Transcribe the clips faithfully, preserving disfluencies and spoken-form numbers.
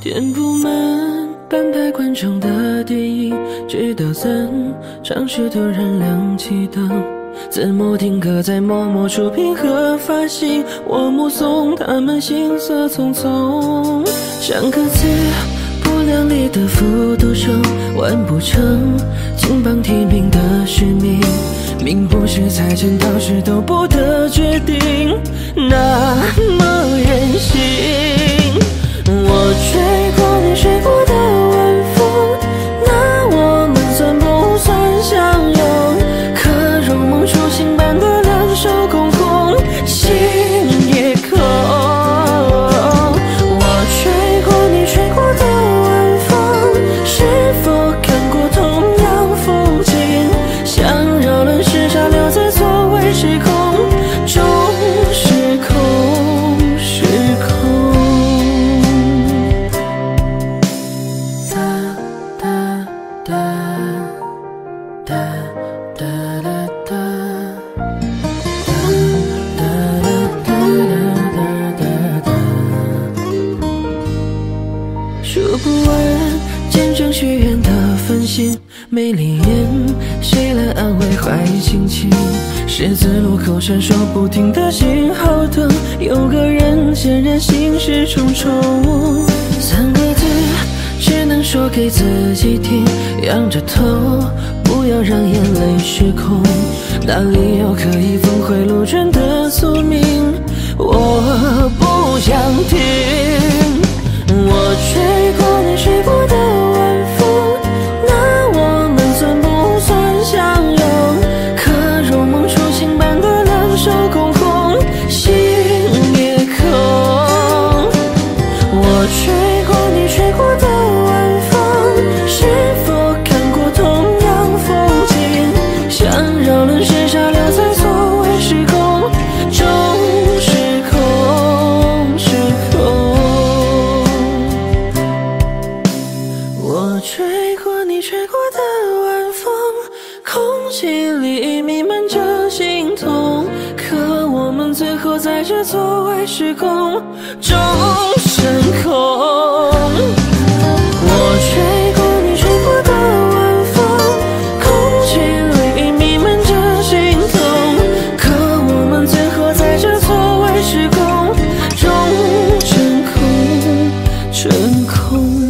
填不满半排观众的电影，直到散场时突然亮起灯，字幕定格在默默触屏和发行，我目送他们行色匆匆，像歌词不量力的复读生，完不成金榜题名的使命，命不是财神到时都不得决定，那么任性。我吹过你吹过的晚风，那我们算不算相拥？可如梦初醒般的两手空空，心也空。我吹过你吹过的晚风，是否看过同样风景？想扰乱时差留在错位时空中，时空时空。数不完见证许愿的繁星，没灵验，谁来安慰坏心情？十字路口闪烁不停的信号灯，有个人显然心事重重。三个字只能说给自己听，仰着头，不要让眼泪失控。哪里有可以峰回路转的宿命？我不想听。我吹过你吹过的晚风，那我们算不算相拥？可如梦初醒般的两手空空，心也空。我吹过你吹过的晚风，是否看过同样风景？想扰乱时差留在错位时空中，时空时空。我吹过你吹过的晚风，空气里弥漫着心痛，可我们最后在这错位时空中升空。我吹过你吹过的晚风，空气里弥漫着心痛，可我们最后在这错位时空中真空真空。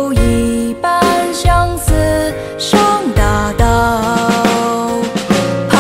怕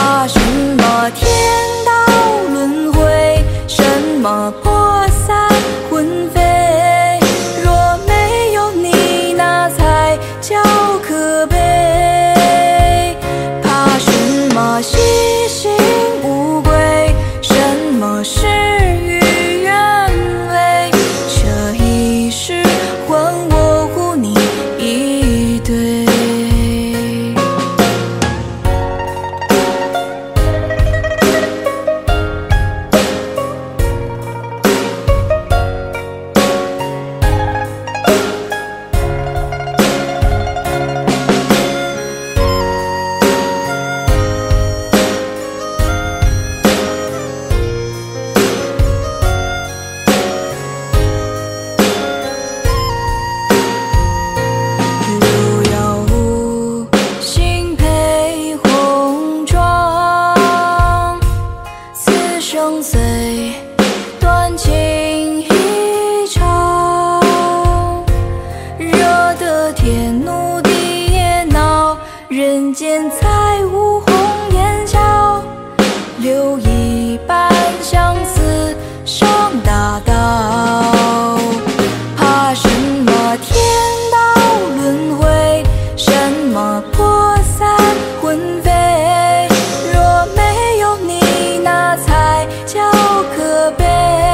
相随，断情一场，惹得天怒地也恼，人间再无红颜笑，留一半相思上大道。怕什么天道轮回，什么魄散魂飞，若没有你那才叫可悲。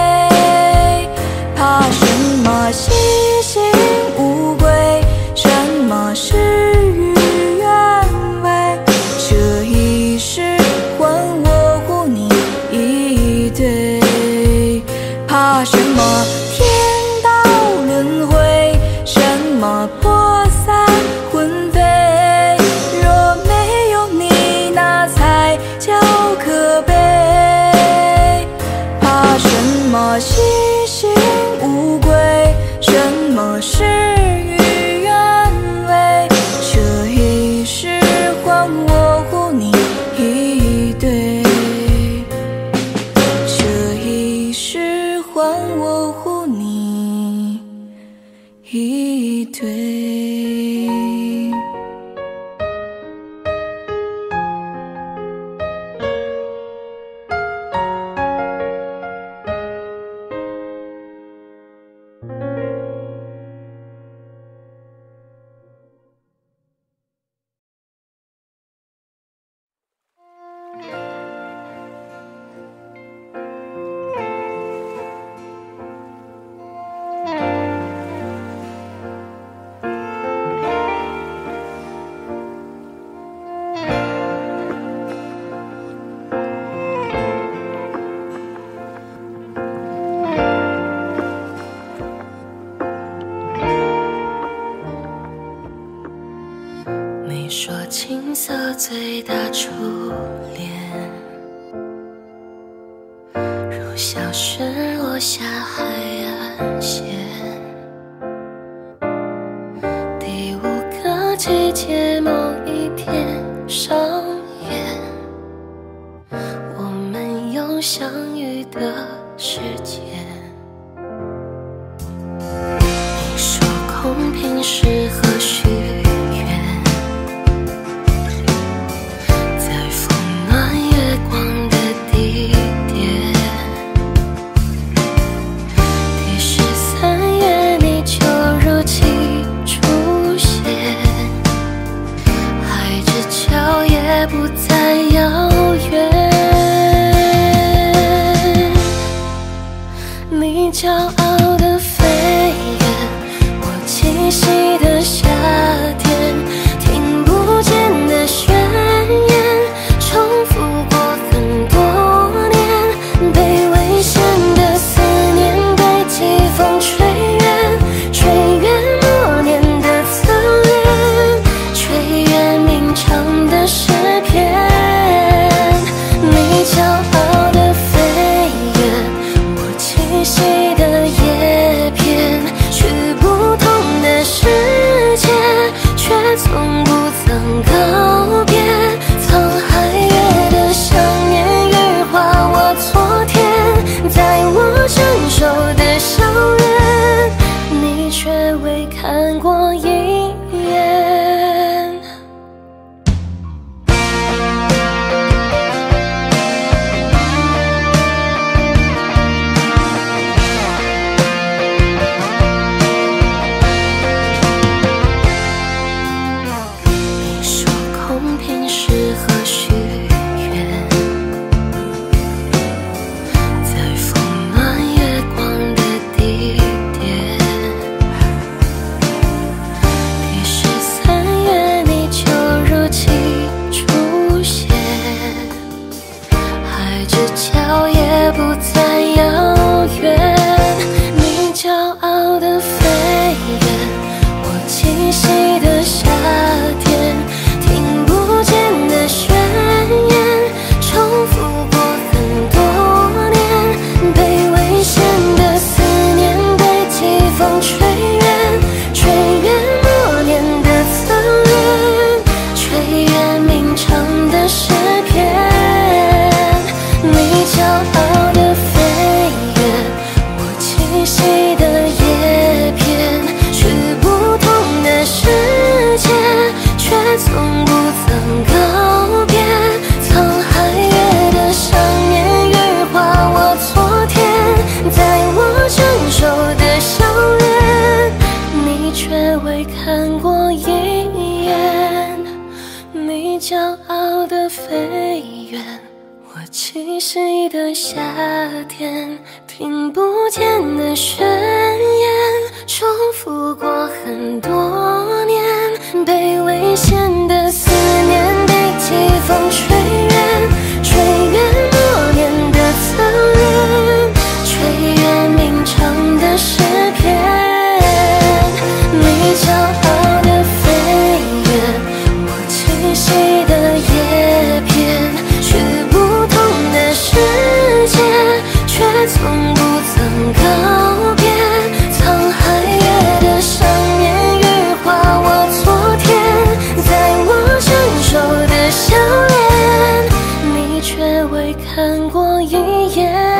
怕什么西行无归，什么事与愿违，这一世还我护你一对。怕什么天道轮回，什么魄散魂飞，若没有你那才叫可悲。怕什么西行无归，什么事与愿违，这一世还我护你一对，这一世还我护你一对。 你说青涩最大初恋，如小雪落下海岸线，第五个季节某一天上演，我们有相遇的时间。你说空瓶适合许不再遥远，你骄傲的飞远，我栖息的夏天，听不见的宣言，重复过很多年，被危险的思念被季风吹远，吹远默念的侧脸，吹远鸣唱的诗篇。你骄傲的飞远，我栖息的叶片，去不同的世界，却从不曾告别。沧海月的想念羽化我昨天，在我成熟的校园，你却未看过一眼。你说空瓶适合许愿，在风暖月光的地点，第十三月你就如期出现，海之角也不再遥远。你骄傲的飞远，我栖息的夏天，听不见的宣言，重复过很多年，被危险的思念被季风吹远，吹远默念的侧脸，吹远鸣唱的诗篇。你骄傲的息的叶片，去不同的世界，却从不曾告别。沧海月的想念羽化我昨天，在我成熟的笑脸，你却未看过一眼。你骄傲的飞远，我栖息的夏天，听不见的宣言，重复过很多年，被危险的思念，被季风吹远，吹远默念的侧脸，吹远鸣唱的诗篇。你骄傲的飞远，我栖息的叶片，去不同的世界，却从不曾告别。沧海月的想念羽化我昨天，在我成熟的笑脸，你却未看过一眼。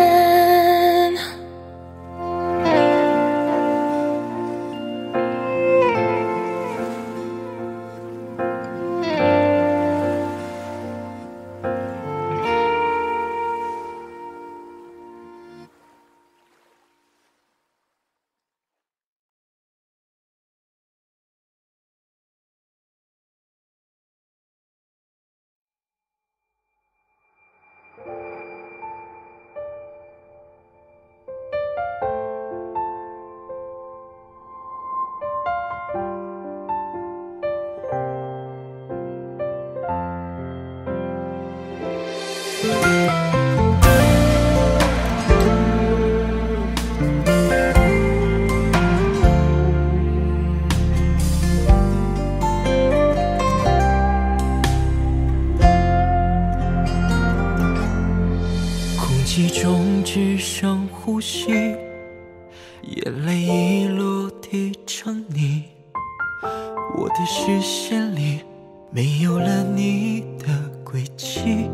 只剩呼吸，眼泪已落地成泥，我的视线里没有了你的轨迹。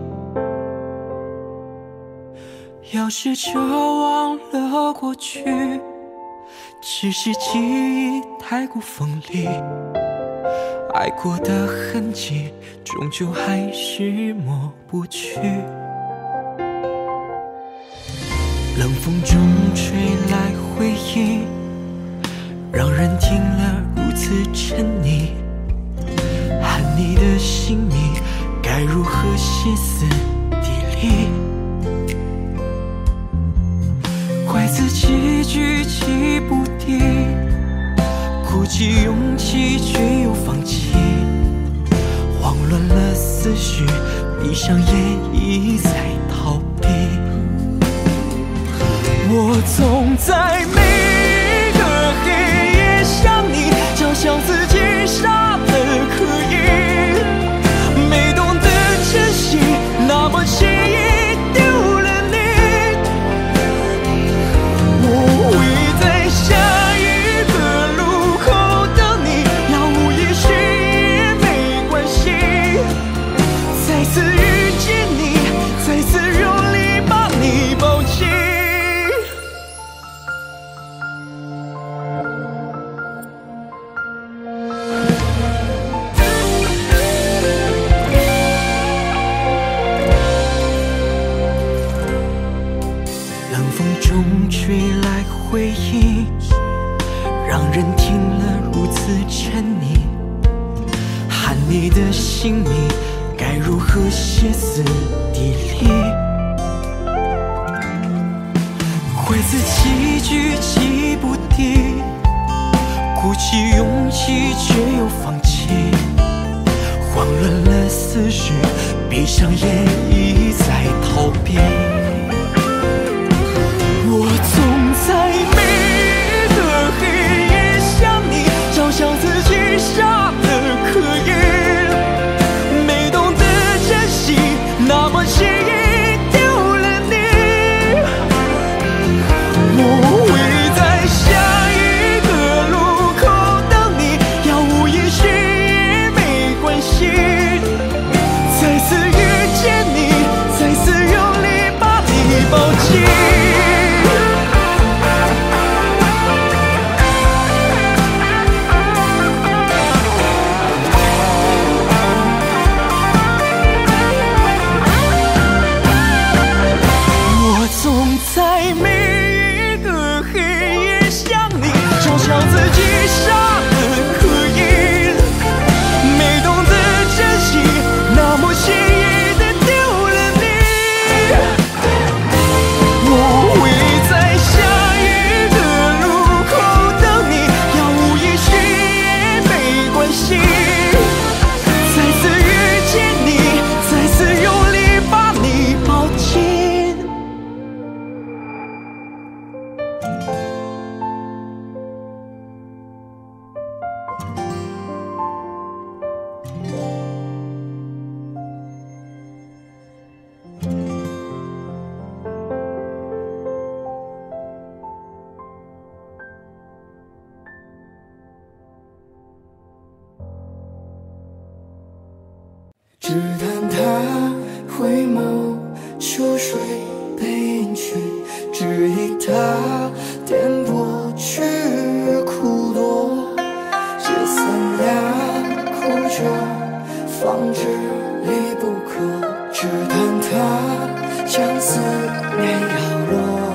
要试着忘了过去，只是记忆太过锋利，爱过的痕迹终究还是抹不去。冷风中吹来回忆，让人听了如此沉溺。喊你的姓名，该如何歇斯底里？怪自己举棋不定，鼓起勇气却又放弃，慌乱了思绪，闭上眼一再逃避。我总在每个黑夜想你，就像自己傻得可以，没懂得珍惜，那么轻易丢了你。我会在下一个路口等你，要无音讯也没关系，再次遇见你，再次用力把你抱紧。吹来回忆，让人听了如此沉溺。喊你的姓名，该如何歇斯底里？怪自己举棋不定，鼓起勇气却又放弃，慌乱了思绪，闭上眼一再逃避。我总在每个黑夜想你，就像自己傻得可以，没懂得珍惜，那么轻易丢了你。我会在下一个路口等你，要无音讯也没关系，再次遇见你，再次用力把你抱紧。 只叹他回眸，秋水背影去，只忆他颠簸去苦多。结三两苦酒，方知离不可。只叹他将思念摇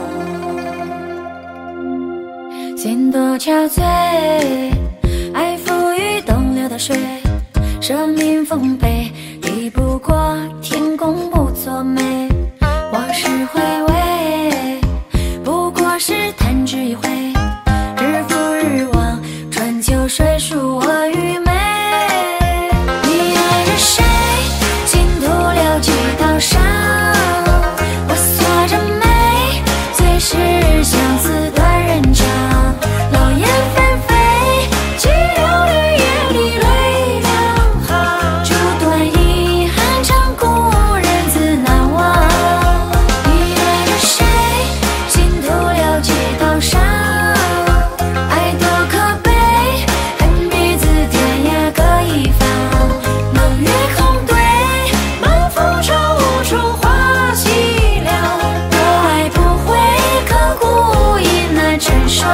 落。 心多憔悴，爱浮于东流的水，生命丰沛，抵不过天公不作美。往事回味，不过是弹指一挥，日复日望，春秋水书我与美。你爱着谁？尽徒留几道伤，我锁着眉，最是相思断人肠。老雁纷飞，几流绿叶里泪两行，这段遗憾长故人自难忘。你爱着谁？尽徒留几道伤，爱多可悲，恨彼此天涯各一方。冷月空对，满腹愁无处话凄凉，我爱不会刻骨亦难成双。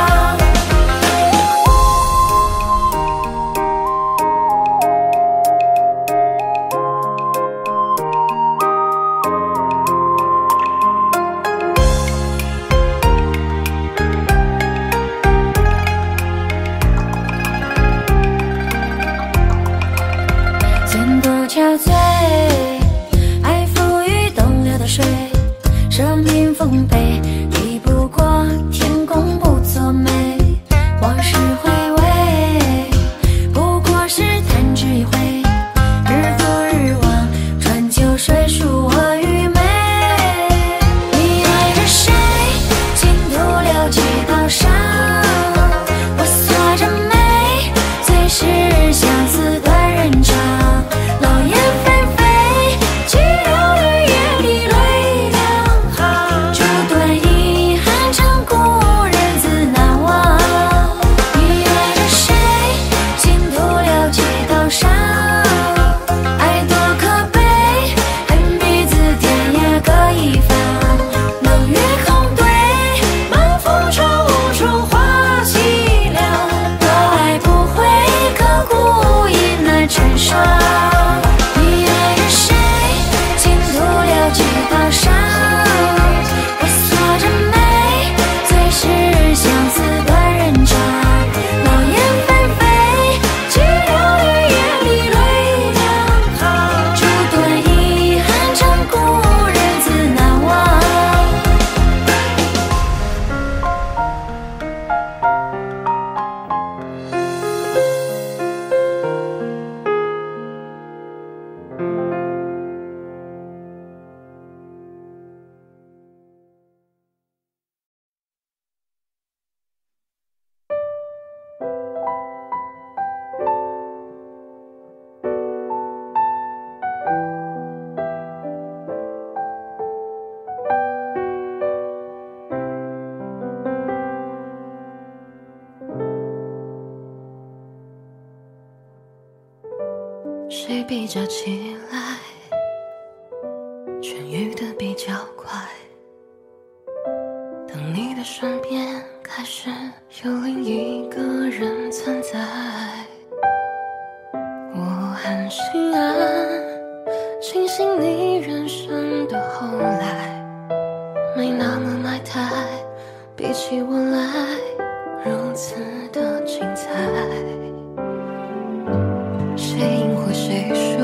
心多憔悴，爱浮于东流的水，生命丰沛，抵不过天公不作美。往事回味，不过是弹指一挥，日复日望，春秋水书我与美。你爱着谁？尽徒留几道伤，我锁着眉，最是相思断人肠。老雁纷飞，几流绿叶里泪两行，这段遗憾长故人自难忘。你爱着谁？尽徒留几道伤，爱多可悲，恨彼此天涯各一方。冷月空对，满腹愁无处话凄凉，我爱不会刻骨亦难成双。你爱着谁？尽徒留几道伤，我锁着眉，最是相思断人肠。老雁纷飞，几流绿叶里泪两行，这段遗憾长故人自难忘。 谁比较起来痊愈的比较快？当你的身边开始有另一个人存在，我很心安，庆幸你人生的后来没那么埋汰，比起我来如此的精彩。谁赢或谁输，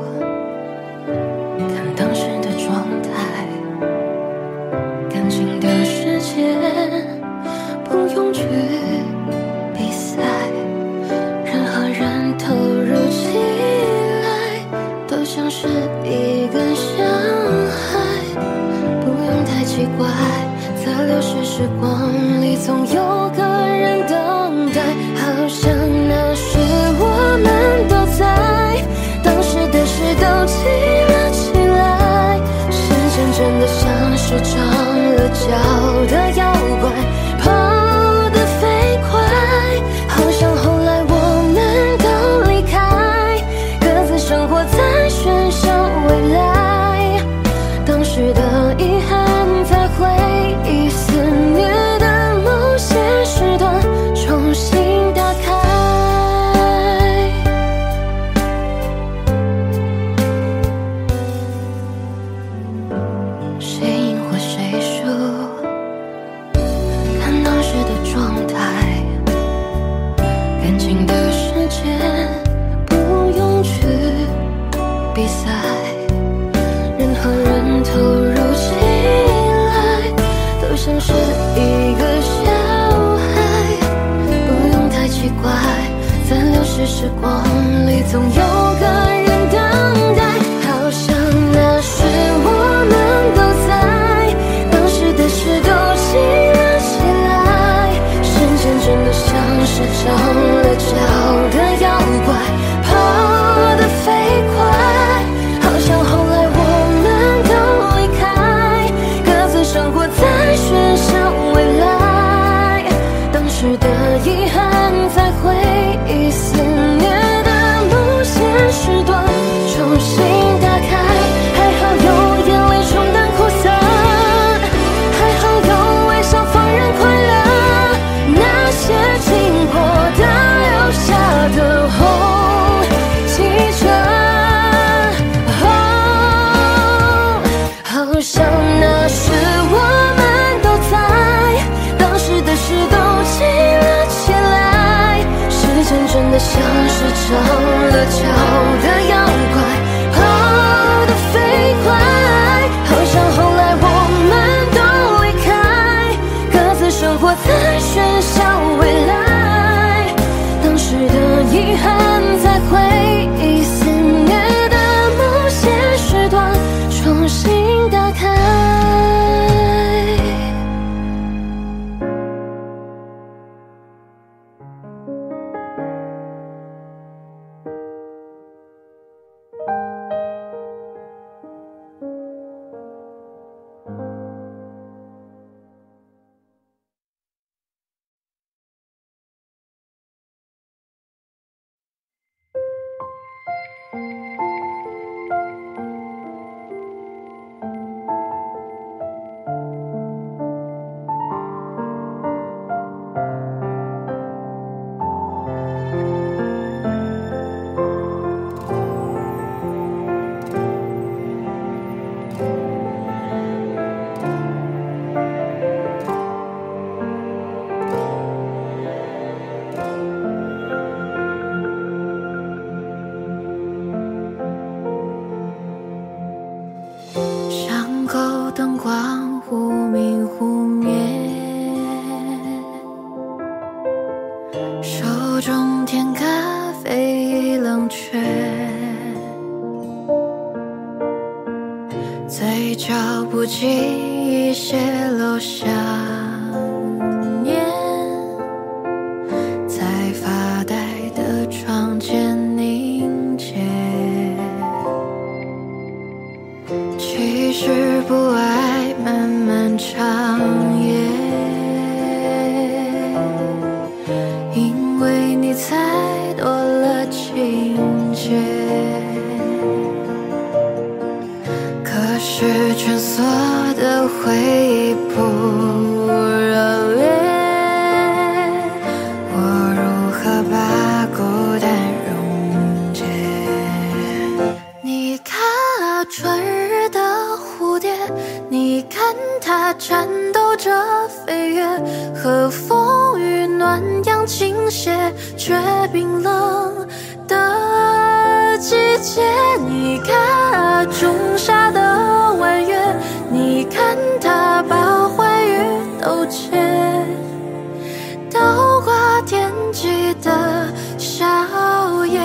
看当时的状态。感情的世界不用去比赛，任何人投入起来都像是一根香海。不用太奇怪，在流逝时光里总有个人等待，好像那时我们都在，当时的事都记了起来。时间真的像是长了脚的妖怪，跑得飞快，好像后来我们都离开，各自生活在旋时光里总有个人等待，好像那时我们都在，当时的事都记了起来，时间真的像是长了脚的妖怪，跑得飞快，好像后来我们都离开，各自生活在喧嚣未来，当时的遗憾在回忆肆虐的某些时段重新打开，还好有眼泪冲淡哭涩，还好有微笑放任快乐，那些经过的留下的红记着，哦，好像那时我们都在，当时的事都记了起来，时间真的像是长了脚的妖怪，跑得飞快，好像后来我们都离开，各自生活在喧嚣未来，当时的遗憾在回忆肆虐的某些时段重新打开。巷口灯光忽明忽灭，手中添咖啡已冷却，嘴角不经意泄露想念，在发呆的窗前凝结，其实不爱漫漫长夜，因为你才多了情节，可是蜷缩的回忆不热烈，我如何把孤单溶解？你看啊，春日的蝴蝶，你看它颤抖着飞跃，和风与暖阳倾斜，却冰冷的季节。你看啊，仲夏的弯月，你看它把欢愉都切，倒挂惦记的笑靥。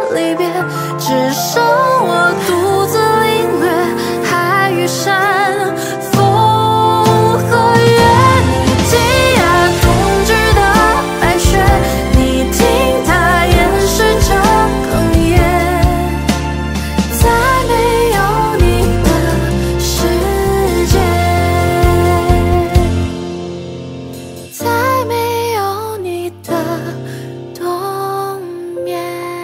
离别，只剩我独自领略海与山，风和月。你听呀，冬至的白雪，你听它掩饰着哽咽，在没有你的世界，在没有你的冬眠。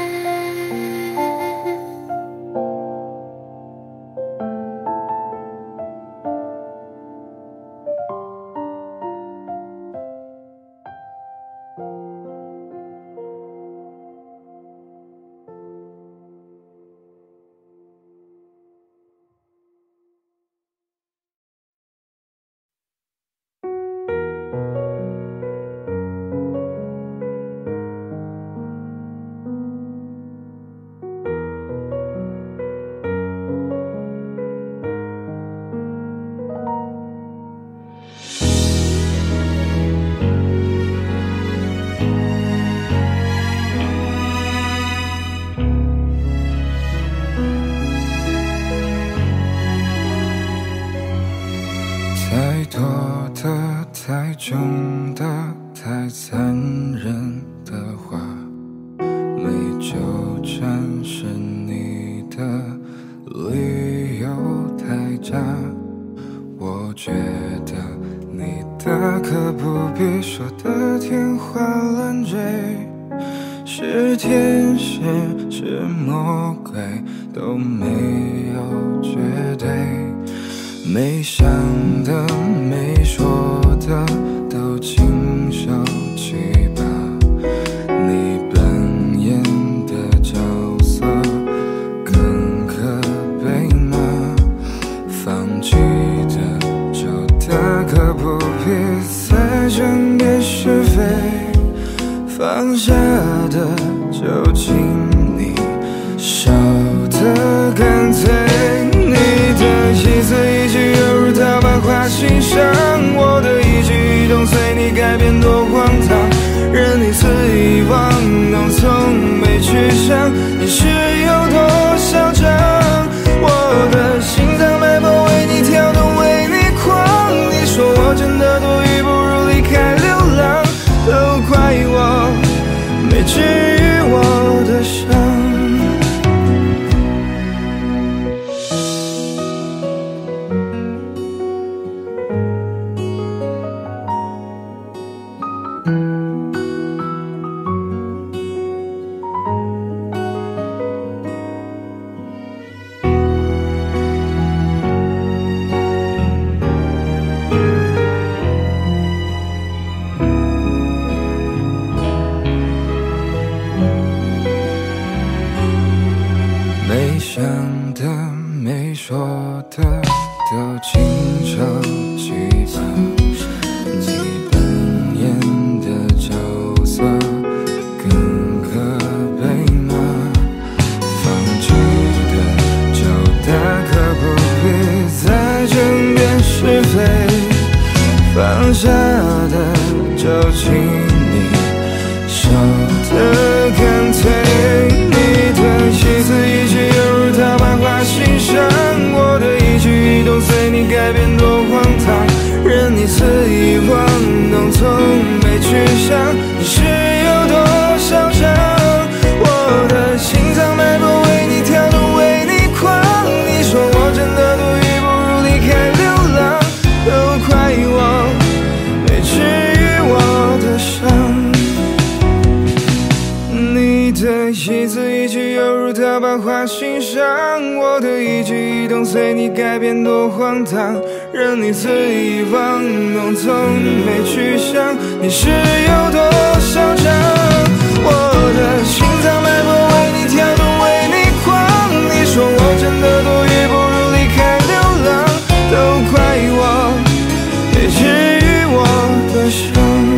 太多的、太重的、太残忍的话，没纠缠是你的理由太假。我觉得你的可不必说的天花乱坠，是天使是魔鬼都没有绝对。没想的没说的都亲手去吧，你扮演的角色更可悲吗？放弃的就大可不必再争辩是非，放下的就请你少得干脆。你的意思一句犹如刀疤划心上，我的一举一动随你改变多荒唐，任你肆意妄动从没去想你是有多嚣张。我的心脏脉搏为你跳动为你狂，你说我真的多余不如离开流浪，都怪我没治愈我的伤。没想的没说的都亲手去吧，你扮演的角色更可悲吗？放弃的就大可不必再争辩是非，放下的就请你少得干脆。你的意思一句犹如刀疤划心上，我的一举一动随你改变多荒唐，任你肆意妄动从没去想你是有多嚣张。我的心脏脉搏为你跳动为你狂，你说我真的多余不如离开流浪，都怪我没治愈我的伤。你的一字一句犹如刀疤划心上，我的一举一动随你改变多荒唐，任你肆意妄动从没去想你是有多嚣张。我的心脏脉搏为你跳动为你狂，你说我真的多余不如离开流浪，都怪我没治愈我的伤。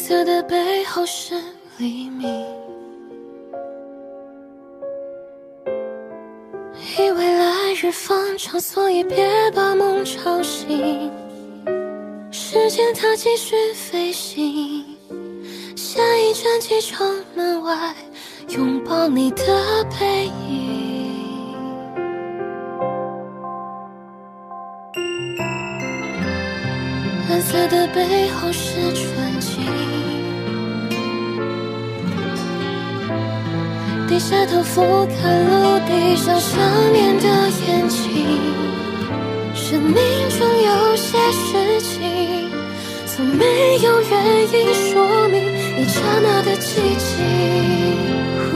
色的背后是黎明，以为来日方长，所以别把梦吵醒。时间它继续飞行，下一站机场门外，拥抱你的背影。蓝色的背后是纯净，低下头俯瞰陆地上想念的眼睛。生命中有些事情，从没有原因说明一刹那的寂静。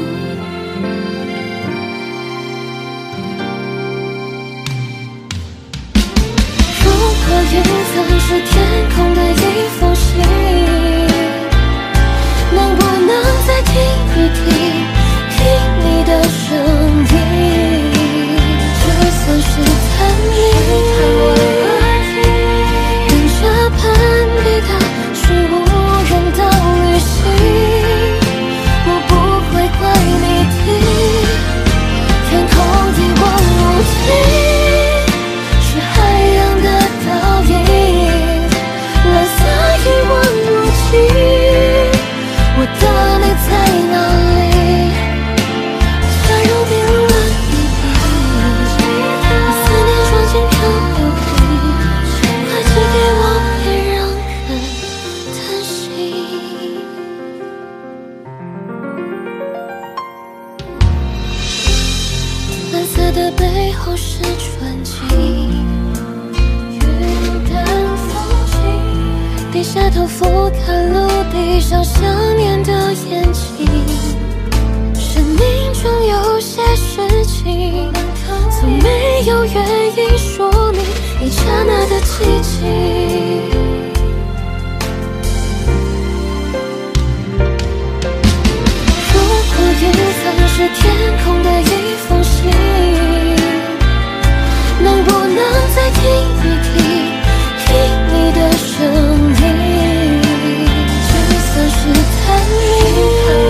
如果云层是天空的一封信，能不能再听一听，听你的声音？就算是探秘，跟着攀比的是无人的旅行，我不会怪你听，天空一望无际。我的你在哪里？假如冰冷一地，思念装进漂流瓶，快寄给我，别让人叹息。蓝色的背后是纯净，云淡风轻，低下头俯瞰陆地上想念的眼睛。生命中有些事情，从没有原因说明一刹那的寂静。如果云层是天空的一封信，能不能再听一听，听你的声音？算是探秘，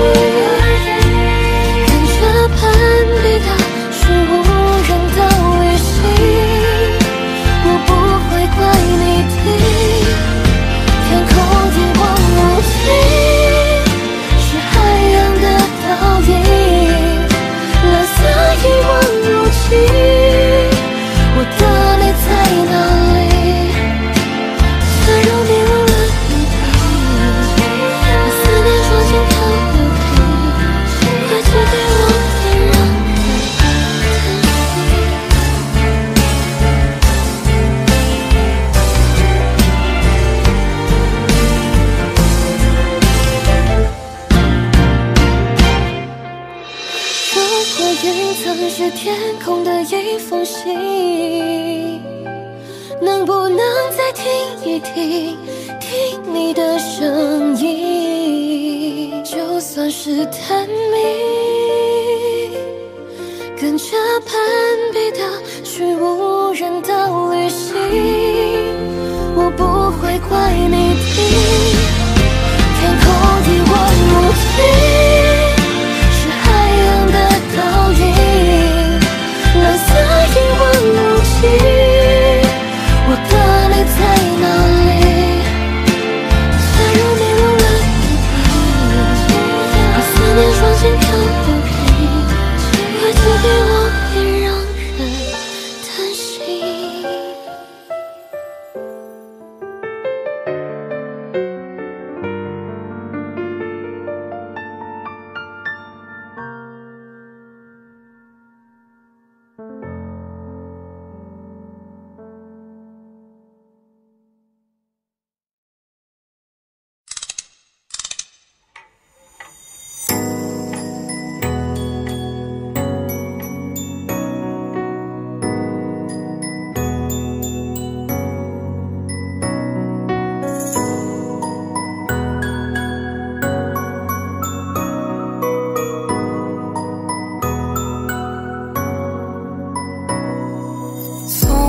跟着攀比的是无人的旅行，我不会怪你听，天空一望无际，是海洋的倒影，蓝色一望无际，我的你在哪里？假如冰冷一地，装进漂流瓶，快寄给我，别让人叹息。如果云层是天空的一封信，能不能再听一听，听你的声音？就算是探秘，跟着攀比的是无人的旅行，我不会怪你听，天空一望无际，是海洋的倒影，蓝色一望无际，我的你在哪里？假如你冷了一地，把思念装进漂流瓶，快寄给我，别让人叹息。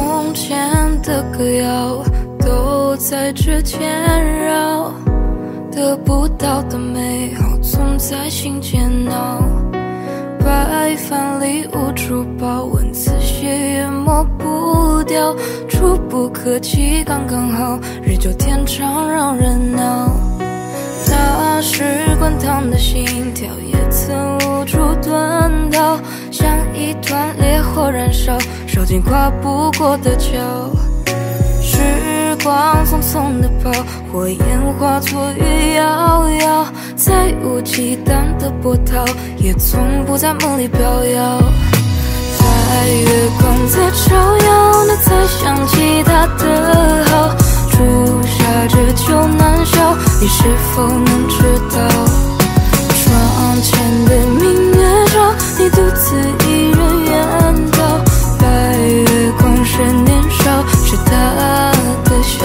的歌谣都在指尖绕， 得不到的美好总在心间闹，白饭里无处报，文字写也抹不掉，触不可及刚刚好，日久天长让人恼。那时滚烫的心跳也曾无处遁逃，像一团烈火燃烧，烧尽跨不过的桥。时光匆匆的跑，火焰化作雨遥遥，再无忌惮的波涛，也从不在梦里飘摇。在月光在照耀，你才想起他的好，初夏这秋难消，你是否能知道？窗前的明月照，你独自一人远逃，白月光是年少，是他的笑。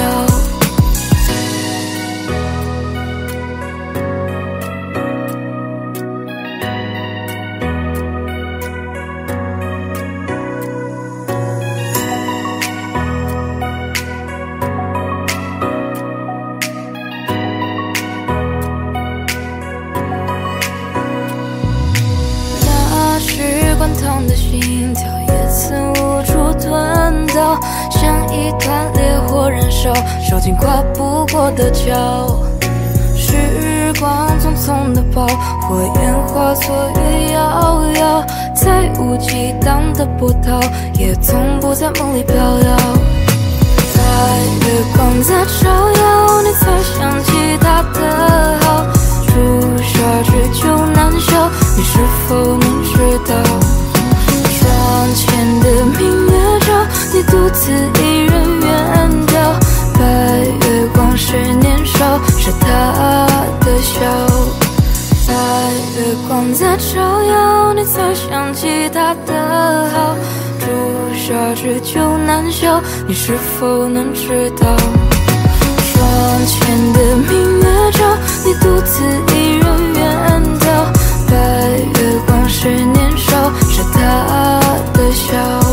滚烫的心跳也曾无处遁逃，像一团烈火燃烧，烧尽跨不过的桥。时光匆匆的跑，火焰化作雨遥遥，再无忌惮的波涛，也从不在梦里飘摇。在月光在照耀，你才想起他的好，初夏之秋难消，你是否能知道？窗前的明月照，你独自一人远逃，白月光是年少，是他的笑。在月光在照耀，你才想起他的好，初夏之秋难消，你是否能知道？窗前的明月照，你独自一人远逃，白月光是年少，是他的笑。